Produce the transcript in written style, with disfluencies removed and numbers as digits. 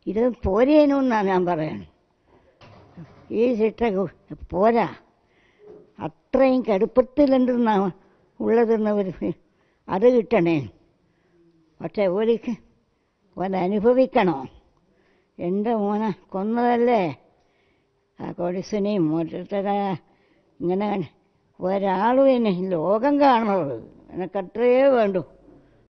ഇത് പോരേനുന്നാണ് ഞാൻ പറയുന്നത്. ഈ ശിക്ഷ പോരാ, അത്രയും കടുപ്പത്തിലുണ്ടെന്നാ ഉള്ളതെന്നവർ അത് കിട്ടണേ. പക്ഷെ ഓലിക്ക് അനുഭവിക്കണോ? എൻ്റെ മോനെ കൊന്നതല്ലേ ആ കൊടിസിനെയും ഓരോരുത്തര ഇങ്ങനെ ഒരാളും എന്നെ ലോകം കാണുന്നത് എനിക്കത്രയേ വേണ്ടു.